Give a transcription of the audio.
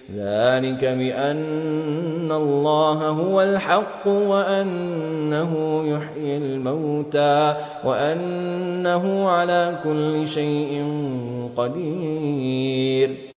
ذلك بأن الله هو الحق وأنه يحيي الموتى وأنه على كل شيء قدير.